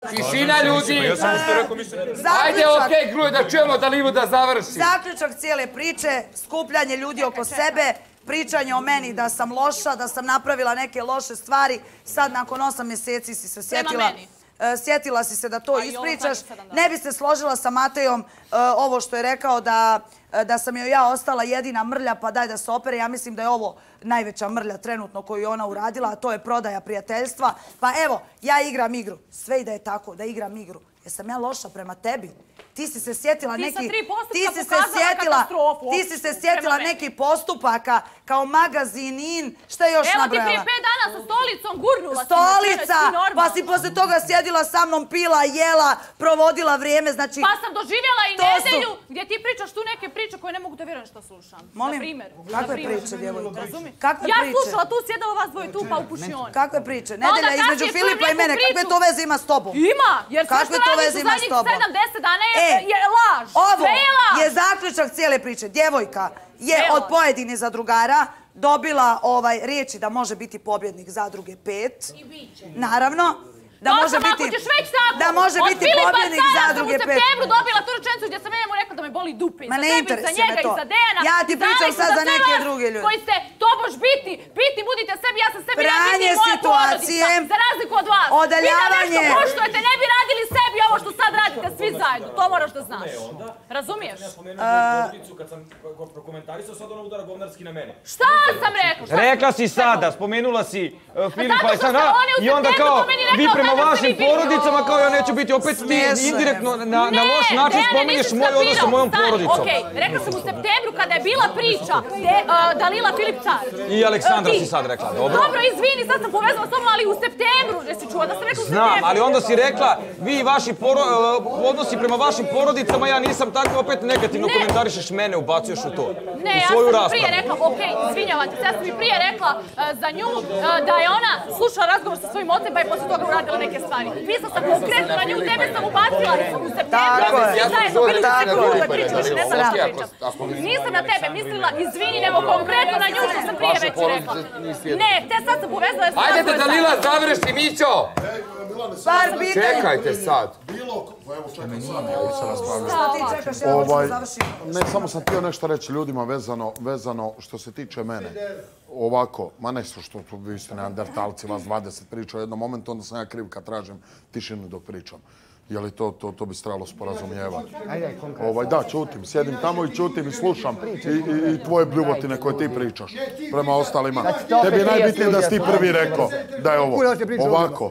Tišina ljudi! Ajde, okej, Gruje, da čujemo Dalilu da završi. Zaključak cijele priče, skupljanje ljudi oko sebe, pričanje o meni da sam loša, da sam napravila neke loše stvari. Sad, nakon 8 mjeseci si se sjetila si se da to ispričaš. Ne bi se složila sa Matejom ovo što je rekao da sam joj ja ostala jedina mrlja, pa daj da se opere. Ja mislim da je ovo najveća mrlja trenutno koju je ona uradila, a to je prodaja prijateljstva. Pa evo, ja igram igru. Sve i da je tako, da igram igru. Jesam ja loša prema tebi? Ti si se sjetila neki postupaka kao magazin In, šta je još nabrojala? Evo ti prije 5 dana sa stolicom gurnula. Stolica! Pa si posle toga sjedila sa mnom, pila, jela, provodila vrijeme, znači... Pa sam doživjela i nedelju gdje ti pričaš tu neke priče koje ne mogu da vjerujem što slušam. Molim? Kakve priče, djevojka? Ja slušala, tu sjedala vas dvoje tu pa u pušioni. Kakve priče? Nedelja između Filipa i mene, kakve to veze ima s tobom? Ima, jer sve što radiš u zadnjih 7-10 dana je laž. Ovo je zaključak cijele priče. Djevojka je od pojedine zadrugara dobila riječi da može biti pobjednik zadruge 5. Naravno. Da može biti pobjednik zadruge 5. U septembru dobila tu rečenicu gdje sam njemu rekla da me boli dupe. Ma ne interesuje me to. Ja ti pričam sad za neke druge ljude. Koji ste tobož biti, budite sebi, ja sam sebi najbitniji i moja porodica. Za razliku od vas. Odaljavanje. Vi da nešto poštujete, ne bi radili sebi ovo što sad radite svi zajedno. To moraš da znaš. Razumiješ? Ja spomenuo porodicu kad sam prokomentarisao, sad ona udara govnarski na mene. Šta sam rekla? Rekla si sada, spomenula si Filipa i sada i onda kao vi prema vašim porodicama kao ja neću biti opet ti indirektno na loš način spomenješ moj odnos sa mojom porodicom. Okej, rekla sam u septembru kada je bila priča Dalila Filip Car. I Aleksandra si sad rekla, dobro? Dobro, izvini, sad sam povezala s tobom, ali u septembru, jesi čuo da sam rekla u septembru? Znam, ali onda si rekla vi i vaši odnosi prema vašim porodicama, ja nisam tako, opet negativno komentarišeš mene, ubacuješ u to. Ne, ja sam prije rekla, okej, izvinjavate se, ja sam mi prije rekla za nju da je ona slušala razgovor sa svojim ocem pa je posle toga uradila neke stvari. Pisala sam konkretno na nju, tebe sam ubacila u septembru. Zajedno bili ste sekulu da pričaš, ne znam da pričam. Nisam na tebe mislila, izvini, nego konkretno na nju što sam prije već rekla. Ne, te sad sam povezala... Ajde da Dalila završi, Mićo! Čekajte sad. Ne, samo sam htio nešto reći ljudima vezano što se tiče mene. Ovako, ma nešto što vi ste neandertalci, vas 20 priča u jednom momentu, onda sam ja kriv kad tražim tišinu dok pričam. Je li to bi se trebalo sporazumijevati? Da, čutim, sjedim tamo i čutim i slušam i tvoje bljuvotine koje ti pričaš prema ostalima. Tebi je najbitnije da si ti prvi rekao da je ovo. Ovako,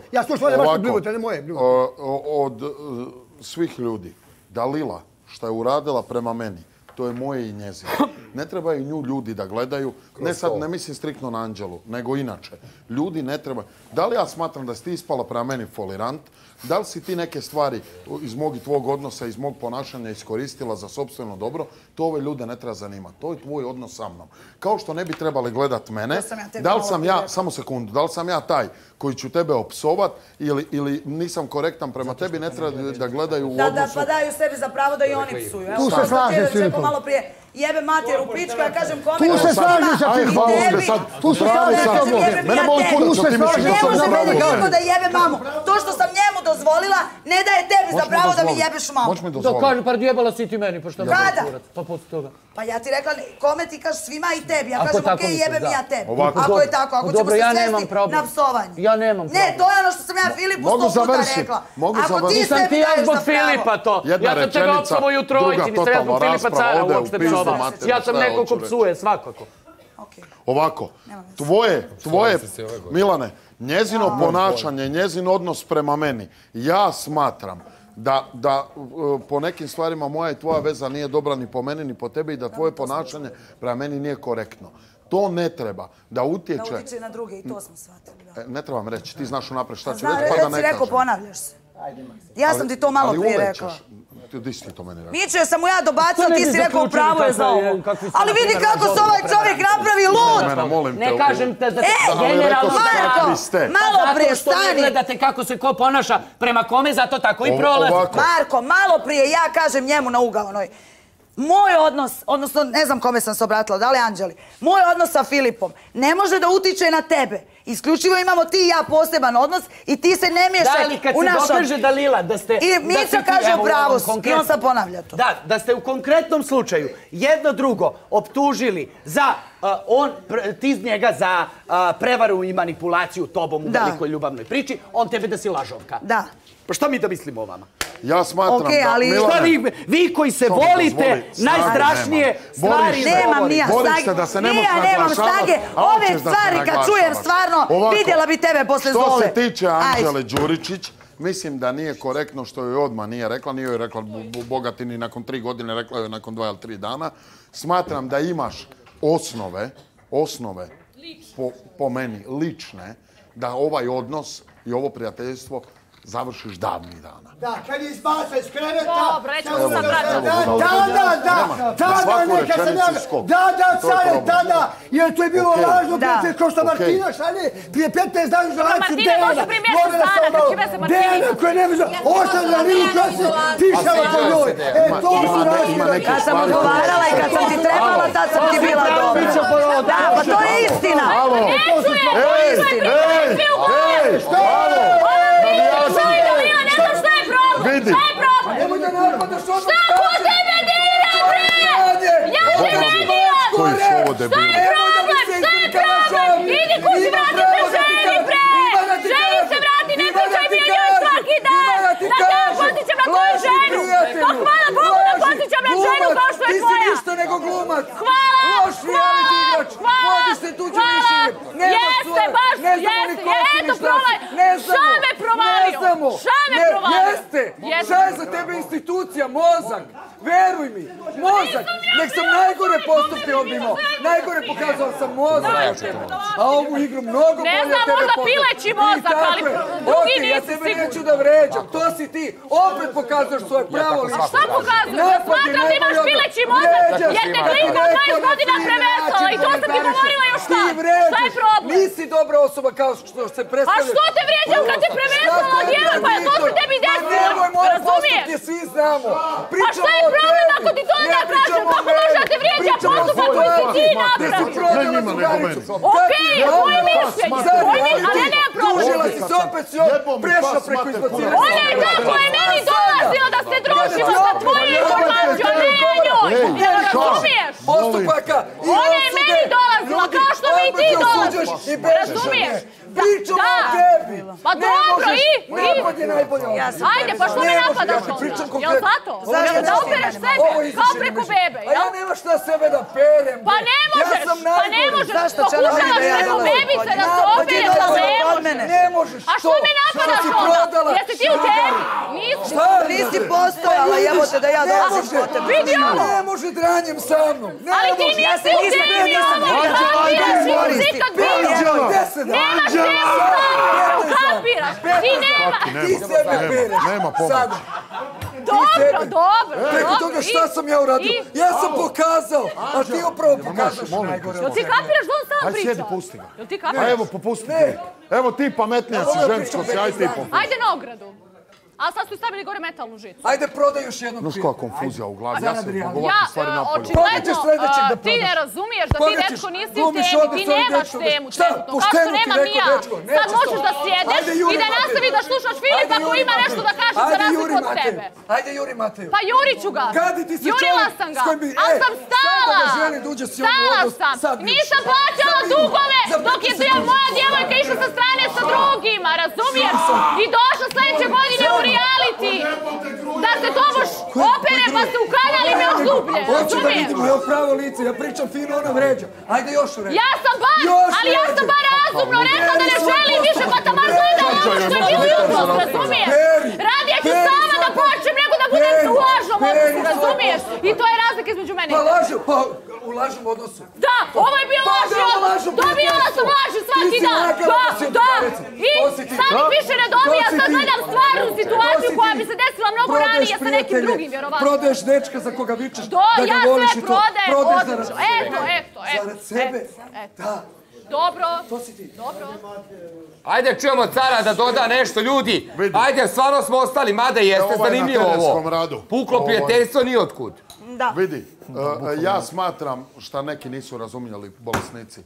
od svih ljudi, Dalila što je uradila prema meni, to je moje i njezino. Ne trebaju nju ljudi da gledaju, ne mislim striktno na Anđelu, nego inače. Ljudi ne trebaju. Da li ja smatram da si ti ispala prema meni folirant? Da li si ti neke stvari iz mog i tvog odnosa, iz mog ponašanja iskoristila za sopstveno dobro? To ove ljude ne treba zanimati. To je tvoj odnos sa mnom. Kao što ne bi trebali gledat mene, da li sam ja, samo sekundu, da li sam ja taj koji ću tebe opsovat ili nisam korektan prema tebi, ne treba da gledaju u odnosu... Da, pa daju sebi za pravo da i oni psuju. Tu se slažem s Filipom. Jebe mater u pičku, ja kažem kome... Tu se slažem sa Filipom. Tu se slažem sa Filipom. Mene boli kurac, što ti misliš da sam ne meni niko da jebe mamu. To što sam njemu dozvolila, ne daje tebi za pravo da mi jebeš mamu. Moć mi dozvoliti. Da kažem, par jebala si ti meni, pošto me kurac. Pa posle toga. Pa ja ti rekla, kome ti kažeš svima i tebi. Ja kažem, okej, jebem ja tebi. Ovako. Ako je tako, ako ćemo se svesti na psovanje. Ja nemam problem. Ne, to je ono što sam ja Filipu 100 puta rekla. Ako ti sebi daješ za pravo. Ja sam tebe opsovao i u trojici, nisam ja zbog Filipa Cara uopšte psovao. Ja sam neko ko psuje, svakako. Ovako, tvoje, Milane, njezino ponašanje, njezin odnos prema meni, ja smatram da po nekim stvarima moja i tvoja veza nije dobra ni po meni ni po tebi i da tvoje ponašanje prema meni nije korektno. To ne treba da utječe... Da utječe na druge i to smo shvatili. Ne trebam reći, ti znaš unaprijed šta ću reći pa da ne kažem. Reci rekao, ponavljaš se. Ja sam ti to malo prije rekla. Di si ti to meni rekao? Mićo, sam mu ja dobacila, ti si rekao pravo je za ovo. Ali vidi kako se ovaj čovjek napravi lud! Ne kažem te da generalno... Malo prije stani! Zato što ne gledate kako se ko ponaša prema kome, zato tako i prolazi. Marko, malo prije ja kažem njemu na ugaonoj. moj odnos, odnosno ne znam kome sam se obratila, da li Anđeli, moj odnos sa Filipom ne može da utiče na tebe. Isključivo imamo ti i ja poseban odnos i ti se ne miješaj u naš odnos. Da, ali kad se dokaže Dalila da ste... I Mića kaže u pravu i on sad ponavlja to. Da ste u konkretnom slučaju jedno drugo optužili za... ti iz njega za prevaru i manipulaciju tobom u velikoj ljubavnoj priči, on tebe da si lažovka. Da. Pa šta mi da mislimo o vama? Ja smatram da... Šta vi koji se volite, najstrašnije stvari... Nemam nija snage. Nemam snage. Ove stvari kad čujem stvarno, vidjela bi tebe posle Zole. Što se tiče Anđele Đuričić, mislim da nije korektno što joj odmah nije rekla. Nije joj rekla Bogatini nakon 3 godine, rekla joj nakon 2 ili 3 dana. Smatram da imaš osnove, po meni, lične, da ovaj odnos i ovo prijateljstvo završiš davnih dana. Da, kad je izbaca iz kreveta... Dobro, rećemo sam vraćati. Tada, neka sam ja... Da, care, tada, jer to je bilo lažno, kao što Martina šalje, prije 15 dana za lajcu Dejana. Dejana koja ne može... Ostavlja Lilu koja se pišala po njoj. To su razli. Kad sam odgovarala i kad sam ti trebala, tad sam ti bila dobra. Da, pa to je istina. Ne čujem, to je istina. Vidi. Šta je problem? Nemoj da napadaš ono... Šta ko tebe dira, bre? Ja te ne diram! Koji su ovo debili? Šta je problem? Šta je problem? Idi kući, vrati se ženi, bre! Ženi se vrati, ne pričaj mi o njoj svaki dan! Da te ja potičem na tvoju ženu! Pa hvala Bogu da potičem na ženu kao što je tvoja! Ti si ništa nego glumac! Hvala! Loš reality igrač! Vodiš se tuđe mišljenje! Jeste, baš, jeste! Eto, provalj! Šta me provalio? Šta me provalio? Jeste! Šta je za tebe institucija? Mozak! Veruj mi! Mozak! Nek sam najgore postupke obimao! Najgore pokazao sam mozak od tebe! A ovu igru mnogo bolje tebe poznam! Ne znam, možda pileći mozak, ali drugi nisi ja tebe neću da vređam! To si ti! Opet pokazuješ svoje pravo lice! A šta pokazuješ? Ja smatram da imaš pileći mozak jer te klika 20 godina preveslala i to sam ti govorila još šta? Šta je problem? Nisi dobra osoba kao što se predstavljaš! A što te vrijeđam kad te preveslala od djeva? Pa to se tebi desilo! Nemoj moje postupke, svi znamo! Pa šta je problem ako ti to ne kažem? Kako može da te vrijeđa postupak koji si ti napravio? Okej, moje mišljenje! Ali ja nemam problem! Tužila si se, opet si prešla preko izbacivanja! Ona je ta koja je meni dolazila da se družila sa tvoje informacije, a ne njoj! Razumiješ? Postupaka i ona je meni dolazila kao što mi ti dolaziš! Razumiješ? Pričamo o tebi! Pa dobro, i? Napad je najbolje. Ajde, pa što me napadaš onda? Jel zato? Jel da opereš sebe? Kao preko bebe, jel? A ja nema šta sebe da perem. Pa ne možeš, pa ne možeš. Pokušavaš preko bebice da se opereš, ali ne možeš. Ne možeš. A što me napadaš onda? Jesi ti u tebi? Nisi. Nisi postojala, evo te da ja dolazim po tebe. Vidi ovo. Ne može dranjem sa mnom. Ali ti nisi u tebi, ono. Kapiraš, nikak nemaš. Nemaš tebi sam, kapiraš. Ti nemaš. Ti sebe pereš. Nema pomoći. Dobro. Preko toga šta sam ja uradio? Ja sam pokazao, a ti upravo pokazaš najgore. Jel ti kapiraš da on sam pričao? Ajde, sjedi, pusti ga. Jel ti kapiraš? A evo, popusti ti. Evo ti pametnija si žensko si, ajde ti popusti. Ajde na ogradu. Ali sad su stavili gore metalnu žicu. Ajde, prodaj još jednog prije. Znaš koja konfuzija u glavi, ja sam ovakve stvari napolju. Očigledno, ti ne razumiješ da ti dečko nisi u temi, ti nemaš temu trenutno, kao što nemam ni ja. Sad možeš da sjedneš i da nastavi da slušaš Filipa koji ima nešto da kaže za razliku od tebe. Ajde, Juri Mateju. Pa jurit ću ga. Jurila sam ga, ali sam stala. Stala sam. Nisam plaćala dugove dok je moja djevojka išla sa strane sa drugima, razumiješ? I došla sljedeće godine u reality. Da se tobož opere pa se ukaljali me još dublje, razumiješ? Hoću da vidimo, evo pravo lice, ja pričam fino, ona vređa. Ajde još vređa. Ja sam bar, ali ja sam bar razumno rekla da ne želim više pa taman gledala ono što je bilo jutros, razumiješ? Radije ću sama da počnem nego da budem u lažnom odnosu, razumiješ? I to je razlika između mene i tebe. Pa lažem, pa u lažnom odnosu. Da, ovo je bio lažni odnos. Dobijala sam laži svaki dan. Da. I sad mi više ne dobija, sad gledam stvarnu situaciju koja bi se desila mnogo ranije sa nekim drugim, vjerovatno. Prodaješ dečka za koga vičeš da ga voliš i to. Ja sve prodajem, odlično. Eto. Zarad sebe? Da. Dobro. To si ti. Dobro. Ajde, čujemo cara da doda nešto, ljudi. Ajde, stvarno smo ostali, mada jeste zanimljivo ovo. Puklo prijateljstvo nijotkud. vidi, ja smatram šta neki nisu razumjeli bolesnici,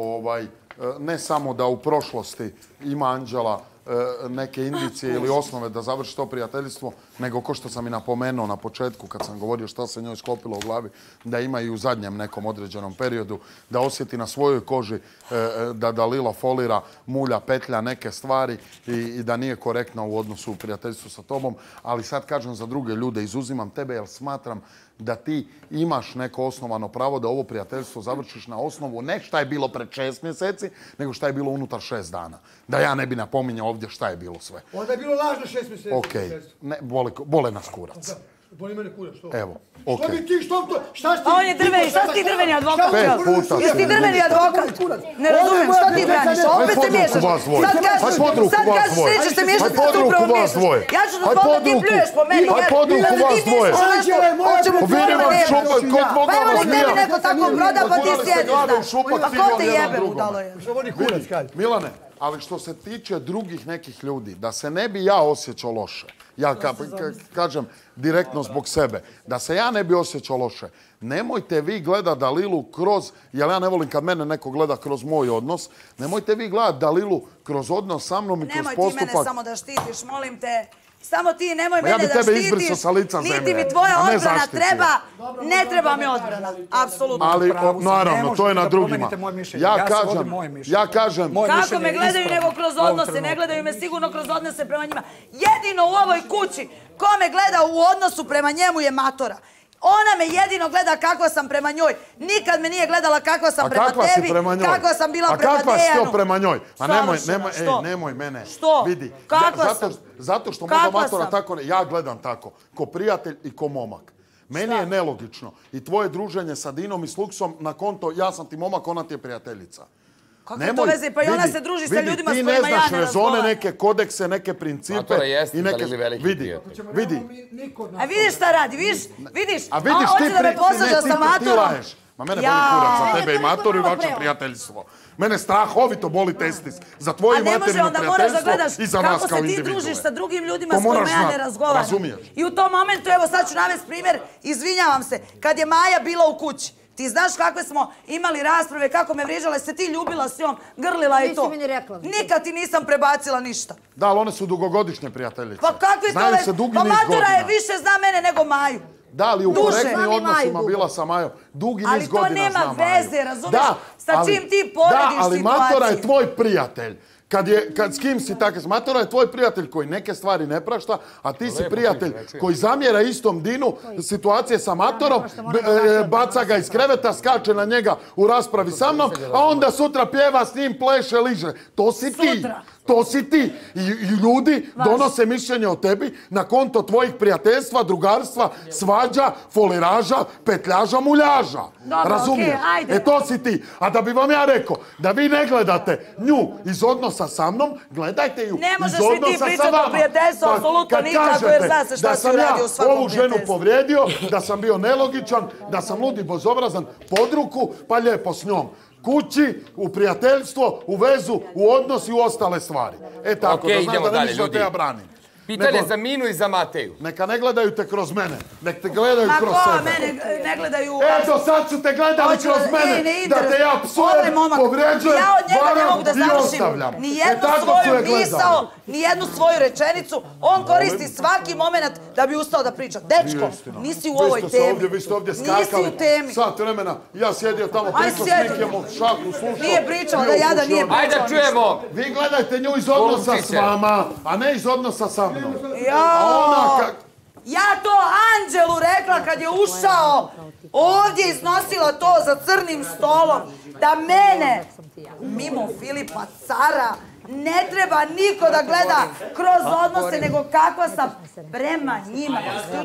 ne samo da u prošlosti ima Anđela neke indicije ili osnove da završi to prijateljstvo, nego ko što sam i napomenuo na početku kad sam govorio šta se njoj sklopilo u glavi, da ima i u zadnjem nekom određenom periodu, da osjeti na svojoj koži da Dalila folira, mulja, petlja neke stvari i da nije korektna u odnosu u prijateljstvu sa tobom. Ali sad kažem za druge ljude, izuzimam tebe jer smatram da ti imaš neko osnovano pravo da ovo prijateljstvo završiš na osnovu ne šta je bilo pred 6 mjeseci, nego šta je bilo unutar 6 dana. Da ja ne bi napominjao ovdje šta je bilo sve. Onda je bilo lažno 6 mjeseci. Okej, bole nas kurac. Boli mene kurac, što? Evo, okej. Što bi ti, šta si ti? On je drveni, šta si ti drveni advokat? 5 puta. Jesi ti drveni advokat? Ne razumijem, što ti braniš? Opet se miješaš. Sad kažeš, nećeš se miješati, sad upravo miješaš. Ja ću dozvoliti da ti pljuješ po meni. Aj podruku vas dvoje. O čemu tvorima nemaš. Pa evo nek tebi neko tako proda, pa ti sjediš, znaš. Pa ko te jebe, budalo je? Što vodi kurac, kaj? Milane, ali što se tiče drugih nekih ljudi, da se ne bi ja osjećao loše, ja kažem direktno zbog sebe, da se ja ne bi osjećao loše, nemojte vi gledat Dalilu kroz, jer ja ne volim kad mene neko gleda kroz moj odnos, nemojte vi gledat Dalilu kroz odnos sa mnom i kroz postupak. Nemoj ti mene samo da štitiš, molim te. Samo ti nemoj mene da štitiš, niti mi tvoja odbrana treba, ne treba mi odbrana, apsolutno. Ali, naravno, to je na drugima. Ja kažem... Kako me gledaju nego kroz odnose, ne gledaju me sigurno kroz odnose prema njima. Jedino u ovoj kući, ko me gleda u odnosu prema njemu je matora. Ona me jedino gleda kakva sam prema njoj. Nikad me nije gledala kakva sam prema tebi, kakva sam bila prema Dejanu. A kakva si to prema njoj? A nemoj mene. Što? Vidi. Kakva sam? Zato što moga matora tako, ja gledam tako, ko prijatelj i ko momak. Meni je nelogično i tvoje druženje sa Dinom i s Luksom na konto ja sam ti momak, ona ti je prijateljica. Kako to veze? Pa i ona se druži sa ljudima s kojima ja ne razgovaram. Ti ne znaš rezone, neke kodekse, neke principe. I neke... Vidi. A vidiš šta radi, vidiš? A vidiš ti laješ. Ma mene boli kurac za tebe i Matoru i vaše prijateljstvo. Mene strahovito boli testis za tvoje materino prijateljstvo i za vas kao individue. Kako se ti družiš sa drugim ljudima s kojima ja ne razgovaram. I u tom momentu, evo sad ću navesti primjer, izvinjavam se, kad je Maja bila u kući. Ti znaš kakve smo imali rasprave, kako me vrijeđala, se ti ljubila s njom, grlila i to. Nisi mi ni rekla. Nikad ti nisam prebacila ništa. Da, ali one su dugogodišnje prijateljice. Pa kakvi to već? Pa Matora je više zna mene nego Maju. Da, ali u korektnim odnosima bila sa Majom. Dugi niz godina zna Maju. Ali to nema veze, razumiješ? Sa čim ti porediš situaciju? Da, ali Matora je tvoj prijatelj. S kim si tako? Matora je tvoj prijatelj koji neke stvari ne prašta, a ti si prijatelj koji zamjera istom Dinu situacije sa Matorom, baca ga iz kreveta, skače na njega u raspravi sa mnom, a onda sutra pjeva s njim, pleše, liže. To si ti. To si ti. I ljudi donose mišljenje o tebi na konto tvojih prijateljstva, drugarstva, svađa, foliraža, petljaža, muljaža. Razumiješ? To si ti. A da bi vam ja rekao, da vi ne gledate nju iz odnosa sa mnom, gledajte ju iz odnosa sa vama. Ne možeš mi ti pričati o prijateljstvu, apsolutno nikako, jer zna se šta si uradio u svakom ovu ženu povrijedio, da sam bio nelogičan, da sam lud i bezobrazan, pod ruku, pa lijepo s njom. Kući, u prijateljstvo, u vezu, u odnos i u ostale stvari. Tako, da znam da ne misliš da te ja branim. Pitanje za Minu i za Mateju. Neka ne gledaju te kroz mene, nek te gledaju kroz sebe. Ako mene ne gledaju... Eto, sad su te gledali kroz mene, da te ja psujem, povrijeđujem, varam i ostavljam. Nijednu svoju misao, nijednu svoju rečenicu, on koristi svaki moment da bi ustao da priča. Dečko, nisi u ovoj temi. Vi ste ovdje skakali. Nisi u temi. Sat vremena, ja sjedio tamo pričao s nikim u šaku, slušao. Nije pričao, da jada nije pričao. Ajde, čujemo. Vi gledajte nju iz odnosa s vama, a ne iz odnosa sa mnom. Ja to Anđelu rekla kad je ušao, ovdje iznosila to za crnim stolom, da mene, mimo Filipa Cara, ne treba niko da gleda kroz odnose, nego kakva sam prema njima.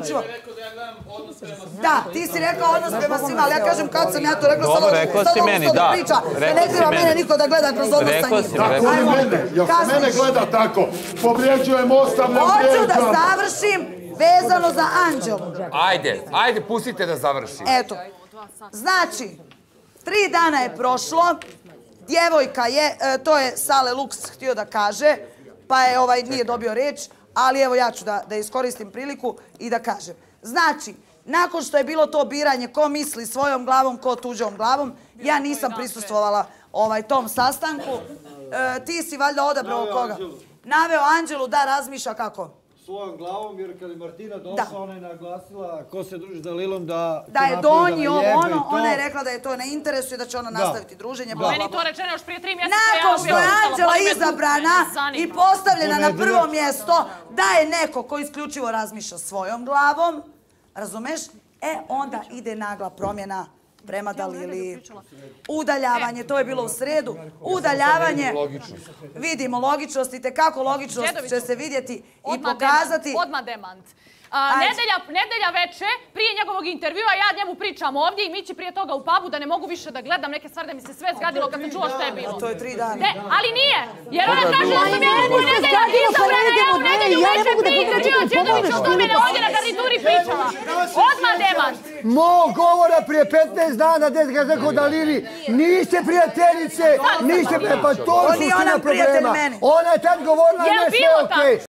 Da, ti si rekao odnos prema svima, ali ja kažem kad sam ja to rekla, dobro, rekao si meni, da. Ne treba mene niko da gleda kroz odnos sa njima. Tako i mene, jer se mene gleda tako. Povrijeđujem, ostavljam, hoću da završim vezano za Anđelu. Ajde, pustite da završim. Eto, znači, 3 dana je prošlo, djevojka je, to je Sale Luks htio da kaže, pa je nije dobio reč, ali evo ja ću da iskoristim priliku i da kažem. Znači, nakon što je bilo to biranje ko misli svojom glavom, ko tuđom glavom, ja nisam prisustvovala tom sastanku. Ti si valjda odabrao koga? Naveo Anđelu da razmišlja kako? Svojom glavom, jer kad je Martina došla, ona je naglasila ko se druži s Dalilom da je donji ovo ono, ona je rekla da je to ne interesuje, da će ona nastaviti druženje. Meni to rečeno još prije 3 mjeseca. Nakon što je Anđela izabrana i postavljena na prvo mjesto, da je neko ko isključivo razmišlja svojom glavom, razumeš? Onda ide nagla promjena prema Dalili. Udaljavanje, to je bilo u sredu. Udaljavanje, vidimo logičnost i tekako logičnost će se vidjeti i pokazati. Odmah demant. Nedelja veče, prije njegovog intervjua, ja njemu pričam ovdje i Mići prije toga u pubu da ne mogu više da gledam neke stvari, da mi se sve zgadilo kad sam čula što je bilo. To je 3 dana. Ali nije, jer ona kaže da sam ja neku nedelja izabrana, ja u nedelju veče prije intervjua Đedović o tome ne ovdje na garnituri pričala. Odmah demant. Mog govora prije 15 dana, gdje ga rekao Dalili, niste prijateljice, niste, pa to su suština problema. Ona je tad govorila, ne sve okej.